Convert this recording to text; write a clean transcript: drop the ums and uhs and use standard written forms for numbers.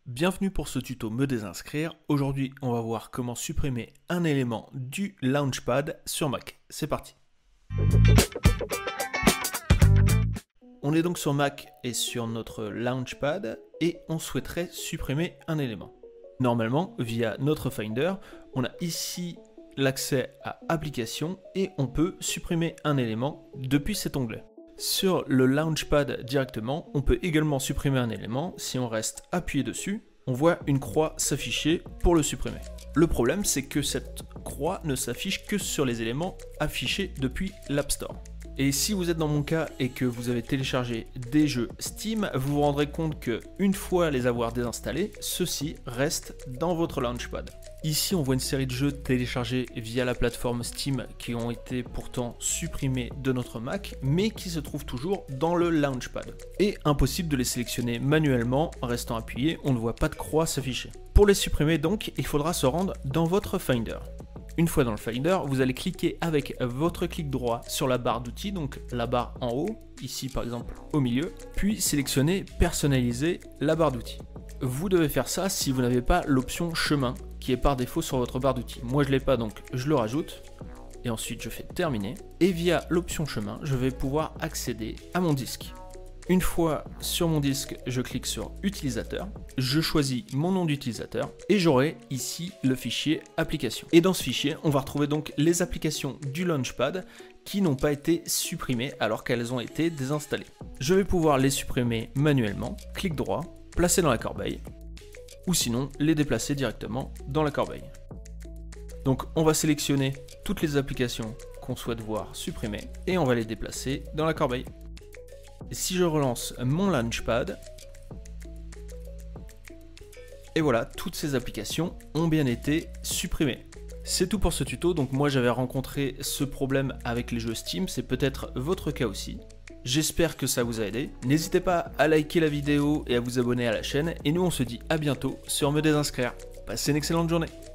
Bienvenue pour ce tuto Me désinscrire. Aujourd'hui, on va voir comment supprimer un élément du Launchpad sur Mac. C'est parti. On est donc sur Mac et sur notre Launchpad et on souhaiterait supprimer un élément. Normalement, via notre Finder, on a ici l'accès à Applications et on peut supprimer un élément depuis cet onglet. Sur le Launchpad directement, on peut également supprimer un élément. Si on reste appuyé dessus, on voit une croix s'afficher pour le supprimer. Le problème, c'est que cette croix ne s'affiche que sur les éléments affichés depuis l'App Store. Et si vous êtes dans mon cas et que vous avez téléchargé des jeux Steam, vous vous rendrez compte que une fois les avoir désinstallés, ceux-ci restent dans votre Launchpad. Ici, on voit une série de jeux téléchargés via la plateforme Steam qui ont été pourtant supprimés de notre Mac, mais qui se trouvent toujours dans le Launchpad. Et impossible de les sélectionner manuellement, en restant appuyé, on ne voit pas de croix s'afficher. Pour les supprimer donc, il faudra se rendre dans votre Finder. Une fois dans le Finder, vous allez cliquer avec votre clic droit sur la barre d'outils, donc la barre en haut, ici par exemple au milieu, puis sélectionner Personnaliser la barre d'outils. Vous devez faire ça si vous n'avez pas l'option chemin qui est par défaut sur votre barre d'outils. Moi je ne l'ai pas, donc je le rajoute et ensuite je fais terminer. Et via l'option chemin, je vais pouvoir accéder à mon disque. Une fois sur mon disque, je clique sur utilisateur, je choisis mon nom d'utilisateur et j'aurai ici le fichier application. Et dans ce fichier, on va retrouver donc les applications du Launchpad qui n'ont pas été supprimées alors qu'elles ont été désinstallées. Je vais pouvoir les supprimer manuellement, clic droit, placer dans la corbeille, ou sinon les déplacer directement dans la corbeille. Donc on va sélectionner toutes les applications qu'on souhaite voir supprimées et on va les déplacer dans la corbeille. Et si je relance mon Launchpad, et voilà, toutes ces applications ont bien été supprimées. C'est tout pour ce tuto, donc moi j'avais rencontré ce problème avec les jeux Steam, c'est peut-être votre cas aussi. J'espère que ça vous a aidé. N'hésitez pas à liker la vidéo et à vous abonner à la chaîne, et nous on se dit à bientôt sur Me désinscrire. Passez une excellente journée.